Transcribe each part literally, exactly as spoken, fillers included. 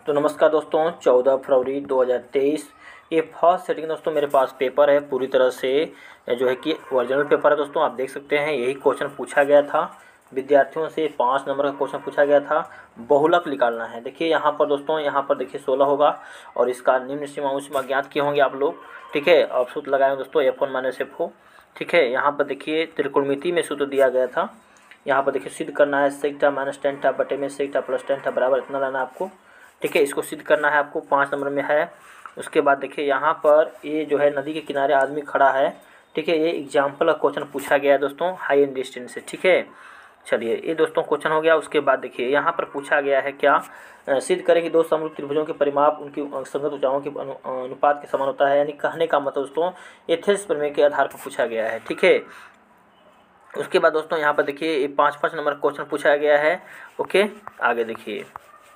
तो नमस्कार दोस्तों, चौदह फरवरी दो हज़ार तेईस ये फर्स्ट सेटिंग दोस्तों मेरे पास पेपर है। पूरी तरह से जो है कि ओरिजिनल पेपर है दोस्तों। आप देख सकते हैं यही क्वेश्चन पूछा गया था विद्यार्थियों से। पाँच नंबर का क्वेश्चन पूछा गया था, बहुलक निकालना है। देखिए यहाँ पर दोस्तों, यहाँ पर देखिए सोलह होगा और इसका निम्न सीमा उच्च सीमा ज्ञात किए होंगे आप लोग। ठीक है, अब सूत्र लगाएंगे दोस्तों F one minus F O. ठीक है, यहाँ पर देखिए त्रिकोणमिति में सूत्र दिया गया था। यहाँ पर देखिए सिद्ध करना है सेक माइनस टेन था बटे में सेक प्लस टेन था बराबर इतना लाना आपको। ठीक है, इसको सिद्ध करना है आपको, पाँच नंबर में है। उसके बाद देखिए यहाँ पर ये जो है नदी के किनारे आदमी खड़ा है। ठीक है, ये एग्जाम्पल का क्वेश्चन पूछा गया है दोस्तों हाई एंड डिस्टेंस से। ठीक है, चलिए ये दोस्तों क्वेश्चन हो गया। उसके बाद देखिए यहाँ पर पूछा गया है क्या, सिद्ध करें कि दो समरूप त्रिभुजों के परिमाप उनकी संगत ऊंचाइयों के अनुपात के समान होता है। यानी कहने का मतलब दोस्तों एथेंस प्रमेय के आधार पर पूछा गया है। ठीक है, उसके बाद दोस्तों यहाँ पर देखिए ये पाँच पाँच नंबर क्वेश्चन पूछा गया है। ओके, आगे देखिए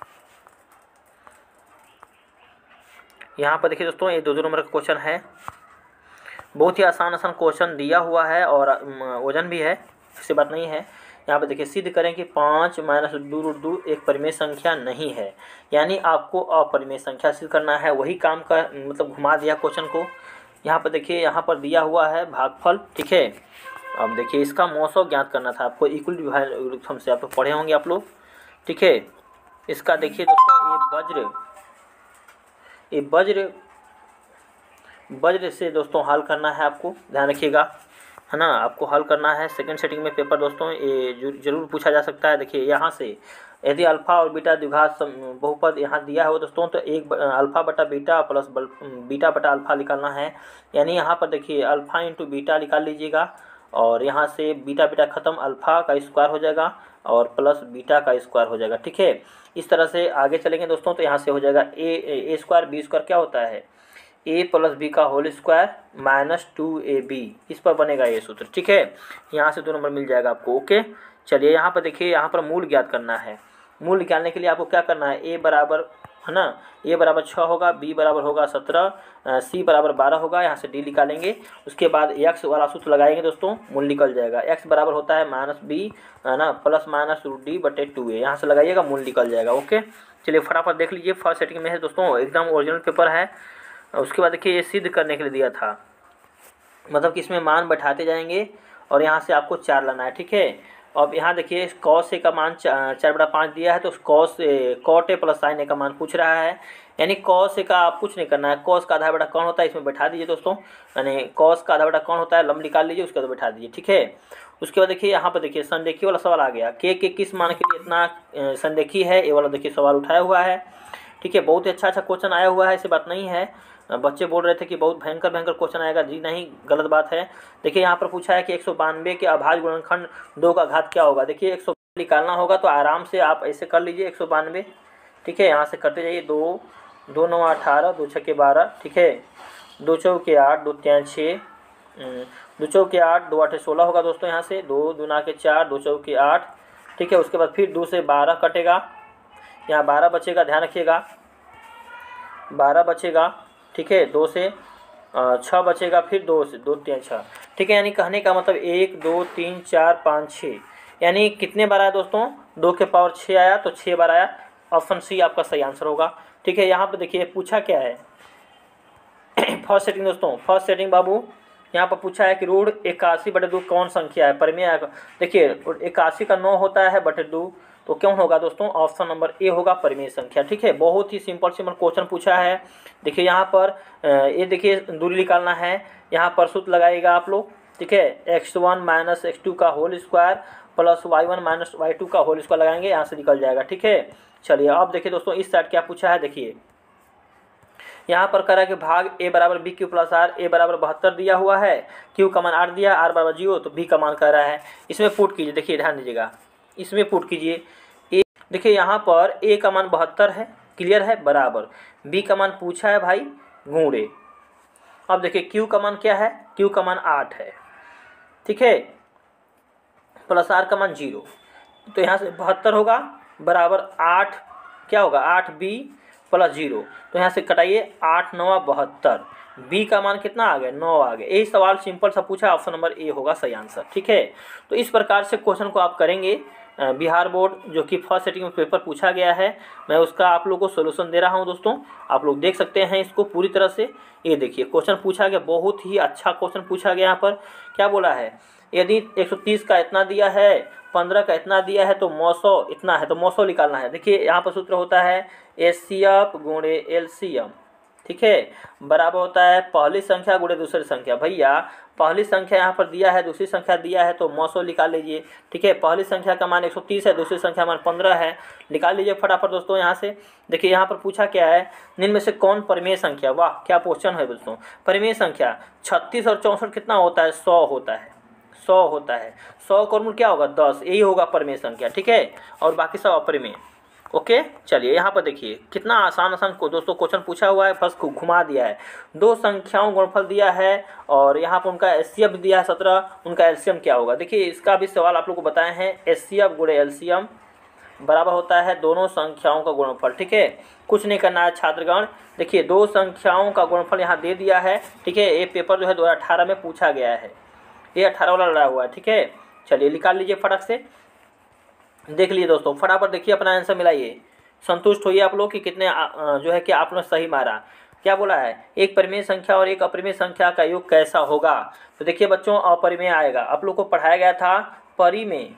यहाँ पर देखिए दोस्तों ये दो दो नंबर का क्वेश्चन है। बहुत ही आसान आसान क्वेश्चन दिया हुआ है और वजन भी है, ऐसी बात नहीं है। यहाँ पर देखिए सिद्ध करें कि पाँच माइनस दो रूट दो एक परिमेय संख्या नहीं है। यानी आपको अपरिमेय संख्या सिद्ध करना है। वही काम का मतलब घुमा दिया क्वेश्चन को। यहाँ पर देखिए यहाँ पर दिया हुआ है भागफल। ठीक है, अब देखिए इसका मौसम ज्ञात करना था आपको। इक्वल विभाजन से आप लोग पढ़े होंगे आप लोग। ठीक है, इसका देखिए दोस्तों ये वज्र ये वज्र वज्र से दोस्तों हल करना है आपको, ध्यान रखिएगा, है ना। आपको हल करना है सेकंड सेटिंग में पेपर दोस्तों, ये जरूर पूछा जा सकता है। देखिए यहाँ से यदि अल्फा और बीटा द्विघात बहुपद यहाँ दिया हो दोस्तों, तो एक अल्फा बटा बीटा प्लस बीटा बटा अल्फा निकालना है। यानी यहाँ पर देखिए अल्फा इंटू बीटा निकाल लीजिएगा और यहाँ से बीटा बीटा खत्म, अल्फा का स्क्वायर हो जाएगा और प्लस बीटा का स्क्वायर हो जाएगा। ठीक है, इस तरह से आगे चलेंगे दोस्तों, तो यहाँ से हो जाएगा a a square b square क्या होता है, ए प्लस बी का whole square minus two a b. इस पर बनेगा ये सूत्र। ठीक है, यहाँ से दो नंबर मिल जाएगा आपको। ओके, चलिए यहाँ पर देखिए यहाँ पर मूल ज्ञात करना है। मूल निकालने के लिए आपको क्या करना है, ए बराबर है ना, ए बराबर छः होगा, बी बराबर होगा सत्रह, सी बराबर बारह होगा। यहाँ से डी निकालेंगे। उसके बाद एक्स वाला सूत्र लगाएंगे दोस्तों, मूल निकल जाएगा। एक्स बराबर होता है माइनस बी है ना प्लस माइनस रूट डी बटे टू ए। यहाँ से लगाइएगा, मूल निकल जाएगा। ओके, चलिए फटाफट देख लीजिए, फर्स्ट सेटिंग में है दोस्तों, एकदम ओरिजिनल पेपर है। उसके बाद देखिए ये सिद्ध करने के लिए दिया था, मतलब कि इसमें मान बैठाते जाएंगे और यहाँ से आपको चार लाना है। ठीक है, अब यहाँ देखिए कॉस ए का मान चार बटा पाँच दिया है, तो cos cot A plus sin A का मान पूछ रहा है। यानी कॉस ए का आप कुछ नहीं करना है, कॉस का आधा बटा कौन होता है इसमें बैठा दीजिए दोस्तों। यानी कॉस का आधा बटा कौन होता है लंब निकाल लीजिए, उसके बाद बैठा दीजिए। ठीक है, उसके बाद देखिए यहाँ पर देखिए संदेखी वाला सवाल आ गया, के के किस मान के लिए इतना संदेखी है, ये वाला देखिए सवाल उठाया हुआ है। ठीक है, बहुत ही अच्छा अच्छा क्वेश्चन आया हुआ है, ऐसी बात नहीं है। बच्चे बोल रहे थे कि बहुत भयंकर भयंकर क्वेश्चन आएगा, जी नहीं, गलत बात है। देखिए यहाँ पर पूछा है कि एक सौ बानवे के अभाज्य गुणनखंड दो का घात क्या होगा। देखिए एक सौ निकालना होगा तो आराम से आप ऐसे कर लीजिए एक सौ बानवे। ठीक है, यहाँ से करते जाइए, दो दो नौ अठारह, दो छः के बारह। ठीक है, दो चौके आठ, दो तीन छः, दो चौके आठ, दो आठ सोलह होगा दोस्तों। यहाँ से दो दूना के चार, दो चौके आठ। ठीक है, उसके बाद फिर दो से बारह कटेगा, यहाँ बारह बचेगा, ध्यान रखिएगा बारह बचेगा। ठीक है, दो से छः बचेगा, फिर दो से दो तीन छः। ठीक है, यानी कहने का मतलब एक दो तीन चार पाँच छः, यानी कितने बार आया दोस्तों, दो के पावर छः आया, तो छः बार आया। ऑप्शन सी आपका सही आंसर होगा। ठीक है, यहाँ पर देखिए पूछा क्या है फर्स्ट सेटिंग दोस्तों, फर्स्ट सेटिंग बाबू यहाँ पर पूछा है कि रूट इक्यासी बटे दो कौन संख्या है, परिमेय। देखिए इक्यासी का नौ होता है बटे दो, तो क्यों होगा दोस्तों, ऑप्शन नंबर ए होगा परिमेय संख्या। ठीक है, बहुत ही सिंपल सिंपल क्वेश्चन पूछा है। देखिए यहाँ पर ये देखिए दूरी निकालना है, यहाँ पर सूत्र लगाइएगा आप लोग। ठीक है, X one minus X two का whole square plus Y one minus Y two का होल स्क्वायर लगाएंगे, यहाँ से निकल जाएगा। ठीक है, चलिए अब देखिए दोस्तों इस साइड क्या पूछा है। देखिए यहाँ पर कह रहा है कि भाग ए बराबर B Q plus R, A बराबर बहत्तर दिया हुआ है, क्यू का मान आठ दिया, आर बराबर जीरो, तो बी का मान कह रहा है। इसमें पुट कीजिए, देखिए ध्यान दीजिएगा, इसमें पुट कीजिए। ए देखिए यहाँ पर ए का मान बहत्तर है, क्लियर है, बराबर बी का मान पूछा है भाई गुणे। अब देखिए क्यू का मान क्या है, क्यू का मान आठ है। ठीक है, प्लस आर का मान जीरो, तो यहाँ से बहत्तर होगा बराबर आठ, क्या होगा आठ बी प्लस जीरो, तो यहाँ से कटाइए, आठ नौ बहत्तर, बी का मान कितना आ गया, नौ आ गया। यही सवाल सिंपल सा पूछा, ऑप्शन नंबर ए होगा सही आंसर। ठीक है, तो इस प्रकार से क्वेश्चन को आप करेंगे बिहार बोर्ड जो कि फर्स्ट सेटिंग में पेपर पूछा गया है, मैं उसका आप लोगों को सोल्यूशन दे रहा हूं दोस्तों। आप लोग देख सकते हैं इसको पूरी तरह से। ये देखिए क्वेश्चन पूछा गया, बहुत ही अच्छा क्वेश्चन पूछा गया। यहाँ पर क्या बोला है, यदि एक सौ तीस का इतना दिया है, पंद्रह का इतना दिया है, तो मौसौ इतना है, तो मौसौ निकालना है। देखिए यहाँ पर सूत्र होता है एच सी एफ गुणे एल सी एम, ठीक है, बराबर होता है पहली संख्या गुणे दूसरी संख्या। भैया पहली संख्या यहाँ पर दिया है, दूसरी संख्या दिया है, तो मौसौ निकाल लीजिए, ठीक है। पहली संख्या का मान एक सौ तीस है, दूसरी संख्या मान पंद्रह है, निकाल लीजिए फटाफट दोस्तों। यहाँ से देखिए यहाँ पर पूछा क्या है, निम्न में से कौन परिमेय संख्या, वाह क्या क्वेश्चन है दोस्तों। परिमेय संख्या छत्तीस और चौंसठ कितना होता है, सौ होता है, सौ होता है। सौ का वर्गमूल क्या होगा, दस, यही होगा परिमेय संख्या, ठीक है। और बाकी सब अपरिमेय। ओके चलिए यहाँ पर देखिए कितना आसान आसान को दोस्तों क्वेश्चन पूछा हुआ है, बस घुमा दिया है। दो संख्याओं गुणनफल दिया है और यहाँ पर उनका एचसीएफ दिया है सत्रह, उनका एलसीएम क्या होगा। देखिए इसका भी सवाल आप लोग को बताए हैं, एचसीएफ गुणे एलसीएम बराबर होता है दोनों संख्याओं का गुणनफल, ठीक है। कुछ नहीं करना है छात्रगण। देखिए दो संख्याओं का गुणनफल यहाँ दे दिया है, ठीक है। ये पेपर जो है दो हज़ार अठारह में पूछा गया है, ये अठारह वाला लड़ा हुआ है, ठीक है। चलिए निकाल लीजिए फटक से, देख लीजिए दोस्तों फटाफट देखिए अपना आंसर मिलाइए। संतुष्ट होइए आप लोग कि कितने जो है कि आपने सही मारा। क्या बोला है, एक परिमेय संख्या और एक अपरिमेय संख्या का योग कैसा होगा। तो देखिए बच्चों अपरिमेय आएगा, आप लोग को पढ़ाया गया था परिमेय,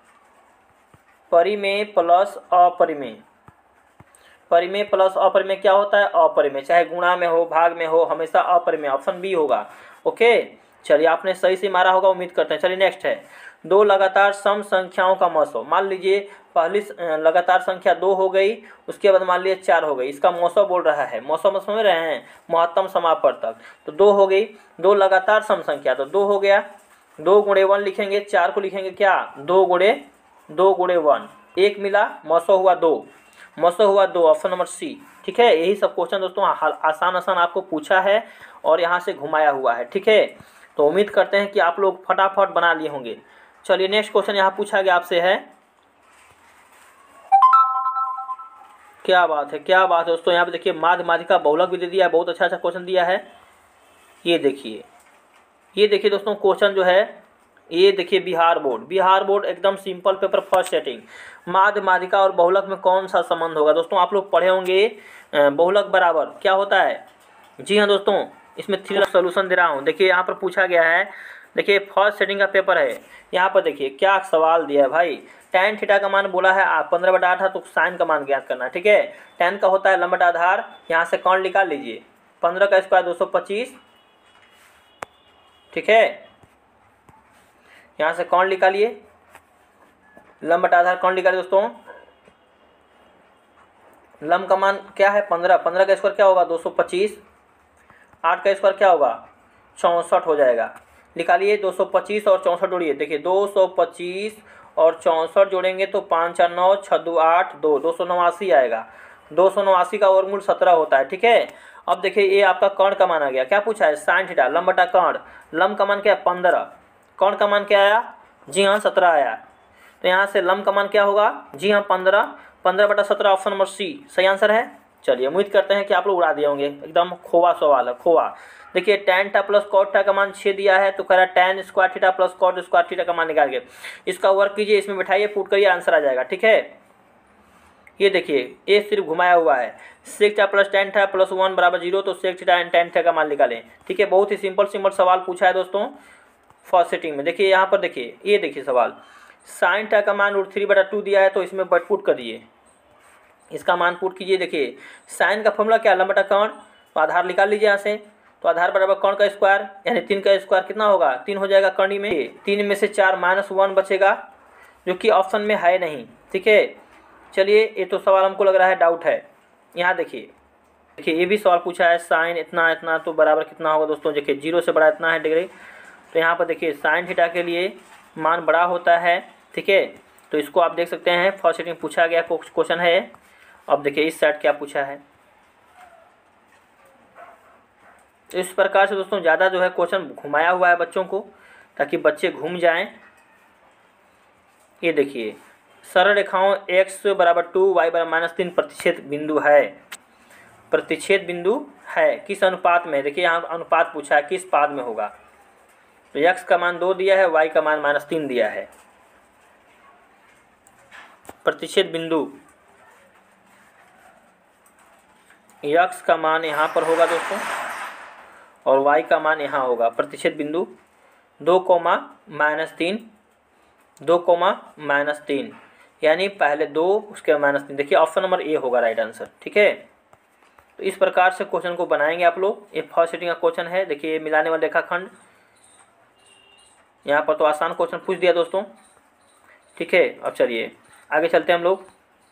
परिमेय प्लस अपरिमेय। परिमेय प्लस अपरिमेय क्या होता है, अपरिमेय, चाहे गुणा में हो भाग में हो हमेशा अपरिमेय, ऑप्शन बी होगा। ओके चलिए आपने सही से मारा होगा, उम्मीद करते हैं। चलिए नेक्स्ट है, दो लगातार सम संख्याओं का मौसौ। मान लीजिए पहली लगातार संख्या दो हो गई, उसके बाद मान लीजिए चार हो गई, इसका मौसौ बोल रहा है। मौसौ में समझ रहे हैं, महत्तम समापवर्तक। तो दो हो गई, दो लगातार सम संख्या, तो दो हो गया, दो गुणे वन लिखेंगे, चार को लिखेंगे क्या, दो गुणे दो गुणे वन, एक मिला, मौसौ हुआ दो, मौसौ हुआ दो, ऑप्शन नंबर सी, ठीक है। यही सब क्वेश्चन दोस्तों आसान आसान आपको पूछा है और यहाँ से घुमाया हुआ है, ठीक है। तो उम्मीद करते हैं कि आप लोग फटाफट बना लिए होंगे। चलिए नेक्स्ट क्वेश्चन यहाँ पूछा गया आपसे है, क्या बात है क्या बात है दोस्तों। यहाँ पे देखिए माध्य माध्यिका बहुलक भी दे दिया है, बहुत अच्छा अच्छा क्वेश्चन दिया है। ये देखिए ये देखिए दोस्तों क्वेश्चन जो है, ये देखिए बिहार बोर्ड, बिहार बोर्ड एकदम सिंपल पेपर फर्स्ट सेटिंग। माध्य माध्यिका और बहुलक में कौन सा संबंध होगा दोस्तों, आप लोग पढ़े होंगे बहुलक बराबर क्या होता है। जी हाँ दोस्तों, इसमें थ्री सोल्यूशन दे रहा हूँ। देखिए यहाँ पर पूछा गया है, देखिए फर्स्ट सेटिंग का पेपर है। यहाँ पर देखिए क्या सवाल दिया है भाई, tan थीटा का मान बोला है पंद्रह बटा आठ है, तो साइन का मान ज्ञात करना है, ठीक है। tan का होता है लंब बटा आधार, यहाँ से कौन निकाल लीजिए, पंद्रह का स्क्वायर दो सौ पच्चीस, ठीक है। यहाँ से कौन निकालिए, लंब बटा आधार कौन निकालिए दोस्तों, लंब का मान क्या है पंद्रह, पंद्रह का स्क्वायर क्या होगा दो सौ पच्चीस, आठ का स्क्वायर क्या होगा चौंसठ हो जाएगा। निकालिए दो सौ पच्चीस और चौंसठ जोड़िए, देखिए दो सौ पच्चीस और चौंसठ जोड़ेंगे तो पाँच चार नौ, छः दो आठ, दो दो सौ नवासी आएगा। दो सौ नवासी का वर्गमूल सत्रह होता है, ठीक है। अब देखिए ये आपका कर्ण का मान आ गया, क्या पूछा है साइन थीटा लंब बटा कर्ण, लंब का मान क्या है पंद्रह, कर्ण का मान क्या आया, जी हाँ सत्रह आया। तो यहाँ से लंब का मान क्या होगा, जी हाँ पंद्रह, पंद्रह बटा सत्रह, ऑप्शन नंबर सी सही आंसर है। चलिए उम्मीद करते हैं कि आप लोग उड़ा दिए होंगे, एकदम खोवा सवाल है खोवा। देखिए tan theta plus cot theta का मान छः दिया है, तो कह रहा है tan square theta plus cot square theta का मान निकाल के इसका वर्क कीजिए, इसमें बैठाइए, पुट करिए, आंसर आ जाएगा, ठीक है। ये देखिए ये सिर्फ घुमाया हुआ है, sec theta plus tan theta plus one बराबर जीरो, तो sec theta and tan theta का मान निकालें, ठीक है। बहुत ही सिंपल सिंपल सवाल पूछा है दोस्तों फर्स्ट सेटिंग में। देखिए यहाँ पर देखिए ये देखिए सवाल, साइन थीटा का मान रूट थ्री बटा टू दिया है, तो इसमें बट पुट कर दिए, इसका मान पुट कीजिए। देखिए साइन का फॉर्मूला क्या, लंब बटा कर्ण, तो आधार निकाल लीजिए यहाँ से, तो आधार बराबर कर्ण का स्क्वायर यानी तीन का स्क्वायर कितना होगा, तीन हो जाएगा कर्णी में, तीन में से चार माइनस वन बचेगा जो कि ऑप्शन में है नहीं, ठीक है। चलिए ये तो सवाल हमको लग रहा है डाउट है। यहाँ देखिए देखिए ये भी सवाल पूछा है, साइन इतना इतना तो बराबर कितना होगा दोस्तों, देखिए जीरो से बड़ा इतना है डिग्री, तो यहाँ पर देखिए साइन थीटा के लिए मान बड़ा होता है, ठीक है। तो इसको आप देख सकते हैं फर्स्ट सेटिंग पूछा गया क्वेश्चन है। अब देखिए इस साइड क्या पूछा है, इस प्रकार से दोस्तों ज़्यादा जो है क्वेश्चन घुमाया हुआ है बच्चों को, ताकि बच्चे घूम जाएं। ये देखिए सरल रेखाओं x बराबर टू वाई बराबर माइनस तीन प्रतिच्छेद बिंदु है, प्रतिच्छेद बिंदु है किस अनुपात में, देखिए यहाँ अनुपात पूछा है किस पाद में होगा, तो x का मान दो दिया है, y का मान माइनस तीन दिया है। प्रतिच्छेद बिंदु x का मान यहाँ पर होगा दोस्तों और y का मान यहाँ होगा। प्रतिच्छेद बिंदु दो कोमा माइनस तीन, दो कोमा माइनस तीन, यानी पहले दो उसके माइनस तीन। देखिए ऑप्शन नंबर ए होगा राइट आंसर। ठीक है, तो इस प्रकार से क्वेश्चन को बनाएंगे आप लोग। ये फर्स्ट सेटिंग का क्वेश्चन है। देखिए मिलाने वाला रेखाखंड, यहाँ पर तो आसान क्वेश्चन पूछ दिया दोस्तों। ठीक है, अब चलिए आगे चलते हैं हम लोग।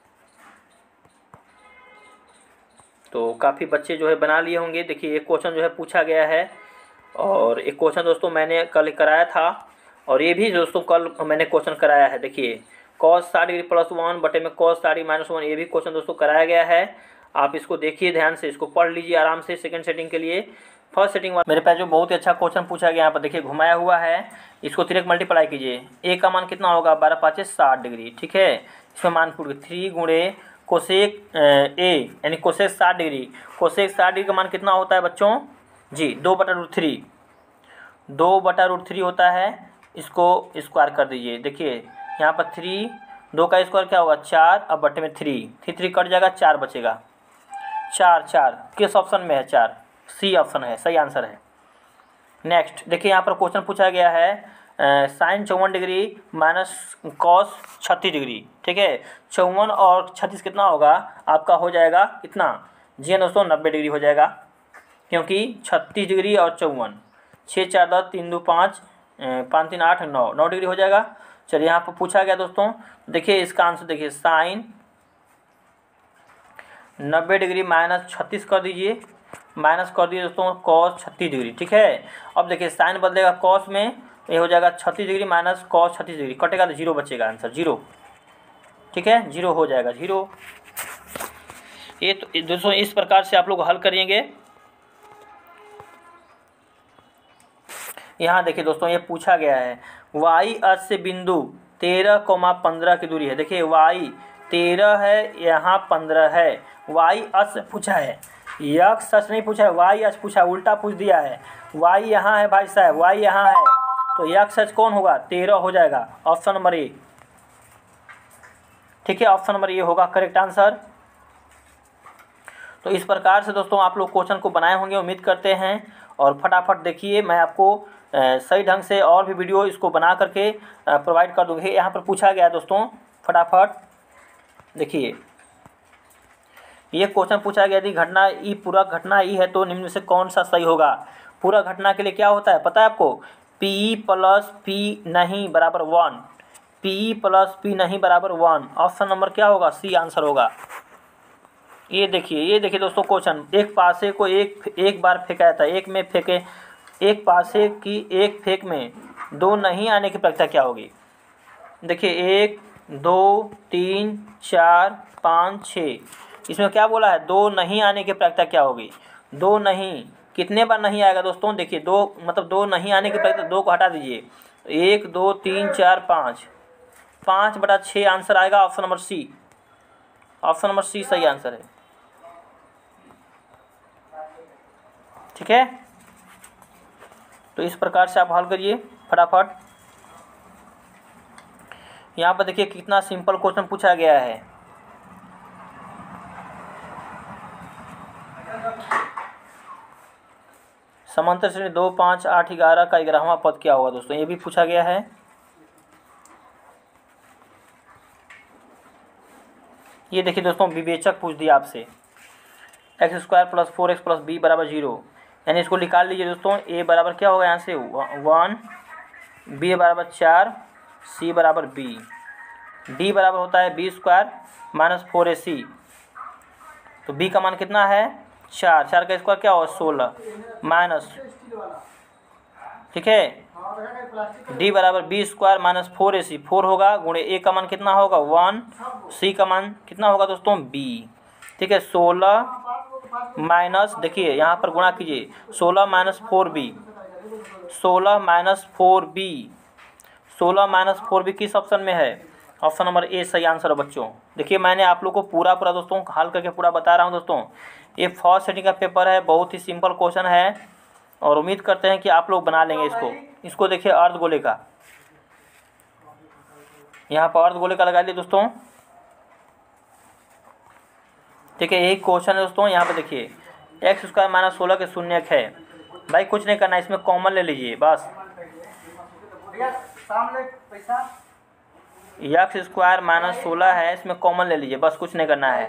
तो काफ़ी बच्चे जो है बना लिए होंगे। देखिए एक क्वेश्चन जो है पूछा गया है और एक क्वेश्चन दोस्तों मैंने कल कराया था और ये भी दोस्तों कल मैंने क्वेश्चन कराया है। देखिए कॉस साठ डिग्री प्लस वन बटे में कॉस साठ डिग्री माइनस वन, ये भी क्वेश्चन दोस्तों कराया गया है। आप इसको देखिए ध्यान से, इसको पढ़ लीजिए आराम से। सेकंड सेटिंग के लिए फर्स्ट सेटिंग मेरे पास जो बहुत ही अच्छा क्वेश्चन पूछा गया यहाँ पर देखिए घुमाया हुआ है, इसको तिरक मल्टीप्लाई कीजिए। ए का मान कितना होगा, बारह पाँचे साठ डिग्री। ठीक है, इसमें मान पूछ थ्री गुणे कोसेक ए यानी कोसेक साठ डिग्री। कोसेक साठ डिग्री का मान कितना होता है बच्चों जी, दो बटा रूट थ्री, दो बटा रूट थ्री होता है। इसको स्क्वायर कर दीजिए। देखिए यहाँ पर थ्री, दो का स्क्वायर क्या होगा चार, अब बटे में थ्री, थ्री थ्री कट जाएगा, चार बचेगा। चार चार किस ऑप्शन में है, चार सी ऑप्शन है, सही आंसर है। नेक्स्ट देखिए यहाँ पर क्वेश्चन पूछा गया है साइन चौवन डिग्री माइनस कॉस छत्तीस डिग्री। ठीक है, चौवन और छत्तीस कितना होगा आपका, हो जाएगा कितना जी हाँ दोस्तों, नब्बे डिग्री हो जाएगा। क्योंकि छत्तीस डिग्री और चौवन, छः चार दस, तीन दो पाँच, पाँच तीन आठ, नौ, नौ डिग्री हो जाएगा। चलिए यहाँ पर पूछा गया दोस्तों, देखिए इसका आंसर देखिए साइन नब्बे डिग्री माइनस छत्तीस कर दीजिए, माइनस कर दिए दोस्तों कॉस छत्तीस डिग्री। ठीक है, अब देखिए साइन बदलेगा कॉस में, ये हो जाएगा छत्तीस डिग्री माइनस कॉस छत्तीस डिग्री, कटेगा तो जीरो बचेगा, आंसर जीरो। ठीक है, जीरो हो जाएगा, जीरो। ये तो दोस्तों इस प्रकार से आप लोग हल करेंगे। यहाँ देखिए दोस्तों ये पूछा गया है वाई अक्ष से बिंदु तेरह कोमा पंद्रह की दूरी है। देखिए वाई तेरह है, यहाँ पंद्रह है। वाई अक्ष पूछा है, यक्स अक्ष नहीं पूछा है, वाई अक्ष पूछा है, उल्टा पूछ दिया है। वाई यहाँ है भाई साहब, वाई यहाँ है, तो यक्स अक्ष कौन होगा, तेरह हो जाएगा, ऑप्शन नंबर ए। ठीक है, ऑप्शन नंबर ए होगा करेक्ट आंसर। तो इस प्रकार से दोस्तों आप लोग क्वेश्चन को बनाए होंगे, उम्मीद करते हैं। और फटाफट देखिए, मैं आपको आ, सही ढंग से और भी वीडियो इसको बना करके प्रोवाइड कर दूँगी। यहाँ पर पूछा गया है दोस्तों, फटाफट देखिए ये क्वेश्चन पूछा गया, यदि घटना ई पूरा घटना ई है तो निम्न में से कौन सा सही होगा। पूरा घटना के लिए क्या होता है पता है आपको, पी प्लस पी नहीं बराबर वन, पी प्लस पी नहीं बराबर वन। ऑप्शन नंबर क्या होगा, सी आंसर होगा। ये देखिए, ये देखिए दोस्तों क्वेश्चन, एक पासे को एक एक बार फेंकाया था, एक में फेंके, एक पासे की एक फेंक में दो नहीं आने की प्रक्रिया क्या होगी। देखिए एक, दो, तीन, चार, पाँच, छः, इसमें क्या बोला है, दो नहीं आने की प्रक्रिया क्या होगी। दो नहीं कितने बार नहीं आएगा दोस्तों, देखिए दो मतलब दो नहीं आने की प्रक्रिया, दो को हटा दीजिए, एक दो तीन चार पाँच, पाँच बटा छः आंसर आएगा, option number C. Option number C सही आंसर है। ठीक है, तो इस प्रकार से आप हल करिए फटाफट। यहाँ पर देखिए कितना सिंपल क्वेश्चन पूछा गया है। समांतर श्रेणी दो, पाँच, आठ, ग्यारह का ग्यारहवां पद क्या होगा दोस्तों, ये भी पूछा गया है। ये देखिए दोस्तों विवेचक पूछ दिया आपसे, X square plus four X plus B बराबर जीरो, यानी इसको निकाल लीजिए दोस्तों। ए बराबर क्या होगा यहाँ से वन, बी बराबर चार, सी बराबर बी, डी बराबर होता है B square minus four A C. तो बी का मान कितना है, चार, चार का स्क्वायर क्या होगा सोलह माइनस, ठीक है, डी बराबर B square minus four A C, four होगा गुणे ए का मान कितना होगा वन, सी का मान कितना होगा दोस्तों बी। ठीक है, सोलह माइनस, देखिए यहाँ पर गुणा कीजिए, सोलह माइनस फोर बी, सोलह माइनस फोर बी, सोलह माइनस फोर बी किस ऑप्शन में है, ऑप्शन नंबर ए सही आंसर है बच्चों। देखिए मैंने आप लोग को पूरा पूरा दोस्तों हल करके पूरा बता रहा हूँ दोस्तों। ये फर्स्ट सेटिंग का पेपर है, बहुत ही सिंपल क्वेश्चन है और उम्मीद करते हैं कि आप लोग बना लेंगे इसको। इसको देखिए अर्धगोले का, यहाँ पर अर्धगोले का लगा लिए दोस्तों। ठीक है, यही क्वेश्चन है दोस्तों। यहाँ पे देखिए एक्स स्क्वायर माइनस सोलह के शून्यक है। भाई कुछ नहीं करना, इसमें कॉमन ले लीजिए बस। एक्स स्क्वायर माइनस सोलह है, इसमें कॉमन ले लीजिए बस, कुछ नहीं करना है।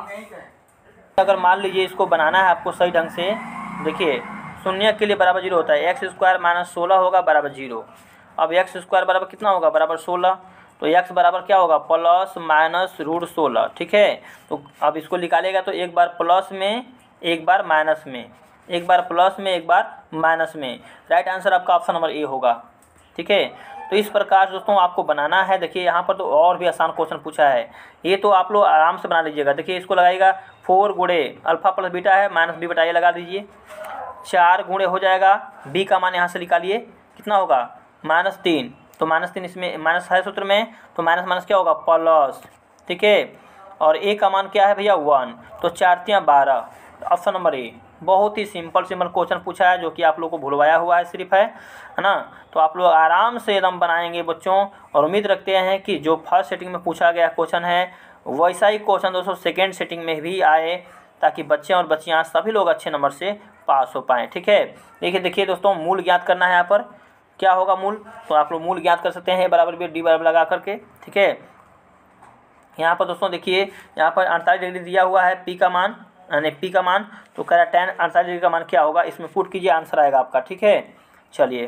अगर मान लीजिए इसको बनाना है आपको सही ढंग से, देखिए शून्य के लिए बराबर जीरो होता है, एक्स स्क्वायर माइनस सोलह होगा बराबर जीरो। अब एक्स स्क्वायर बराबर कितना होगा, बराबर सोलह। तो एक्स बराबर क्या होगा, प्लस माइनस रूट सोलह। ठीक है, तो अब इसको निकालेगा तो एक बार प्लस में एक बार माइनस में, एक बार प्लस में एक बार माइनस में। राइट आंसर आपका ऑप्शन नंबर ए होगा। ठीक है, तो इस प्रकार दोस्तों आपको बनाना है। देखिए यहाँ पर तो और भी आसान क्वेश्चन पूछा है, ये तो आप लोग आराम से बना लीजिएगा। देखिए इसको लगाइएगा, फोर गुणे अल्फा प्लस बीटा है, माइनस बी बटा ए लगा दीजिए। चार गुणे हो जाएगा, बी का मान यहाँ से निकालिए, कितना होगा, माइनस तीन। तो माइनस तीन इसमें माइनस है सूत्र में, तो माइनस माइनस क्या होगा, प्लस। ठीक है, और ए का मान क्या है भैया, वन। तो चार तियाँ बारह, ऑप्शन नंबर ए। बहुत ही सिंपल सिंपल क्वेश्चन पूछा है, जो कि आप लोग को भुलवाया हुआ है सिर्फ, है है ना। तो आप लोग आराम से एकदम बनाएंगे बच्चों, और उम्मीद रखते हैं कि जो फर्स्ट सेटिंग में पूछा गया क्वेश्चन है वैसा ही क्वेश्चन दोस्तों सेकेंड सेटिंग में भी आए, ताकि बच्चे और बच्चियाँ सभी लोग अच्छे नंबर से पास हो पाएँ। ठीक है, देखिए देखिए दोस्तों, मूल ज्ञात करना है यहाँ पर, क्या होगा मूल, तो आप लोग मूल ज्ञात कर सकते हैं बराबर बी डी बराबर लगा करके। ठीक है, यहाँ पर दोस्तों देखिए यहाँ पर अड़तालीस डिग्री दिया हुआ है, पी का मान यानी पी का मान, तो कह रहा है टेन अड़तालीस डिग्री का मान क्या होगा, इसमें पुट कीजिए, आंसर आएगा आपका। ठीक है, चलिए,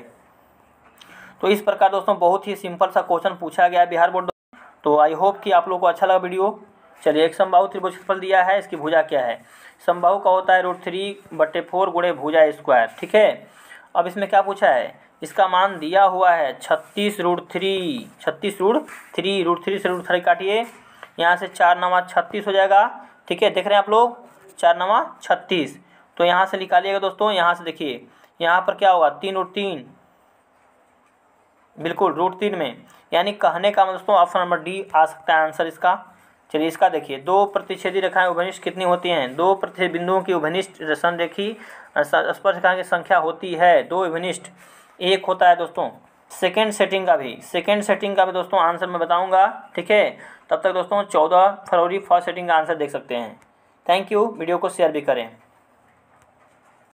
तो इस प्रकार दोस्तों बहुत ही सिंपल सा क्वेश्चन पूछा गया है बिहार बोर्ड। तो आई होप कि आप लोगों को अच्छा लगा वीडियो। चलिए, एक समबाहु त्रिभुज क्षेत्रफल दिया है, इसकी भुजा क्या है, समबाहु का होता है रूट थ्री बट्टे फोर गुणे भुजा स्क्वायर। ठीक है, अब इसमें क्या पूछा है, इसका मान दिया हुआ है छत्तीस रूट थ्री, छत्तीस रूट थ्री, रूट थ्री से रूट थ्री काटिए, यहाँ से चार नवा छत्तीस हो जाएगा। ठीक है, देख रहे हैं आप लोग, चार नवा छत्तीस। तो यहाँ से निकालिएगा दोस्तों, यहाँ से देखिए यहाँ पर क्या होगा, तीन रूट तीन, बिल्कुल रूट तीन में, यानी कहने का दोस्तों ऑप्शन नंबर डी आ सकता है आंसर इसका। चलिए इसका देखिए, दो प्रतिच्छेदी रेखाएं उभयनिष्ठ कितनी होती हैं, दो प्रतिच्छेद बिंदुओं की उभयनिष्ठ संरेखी स्पर्शरेखा की संख्या होती है दो उभयनिष्ठ, एक होता है दोस्तों। सेकेंड सेटिंग का भी सेकेंड सेटिंग का भी दोस्तों आंसर मैं बताऊंगा। ठीक है, तब तक दोस्तों चौदह फरवरी फर्स्ट सेटिंग का आंसर देख सकते हैं। थैंक यू, वीडियो को शेयर भी करें।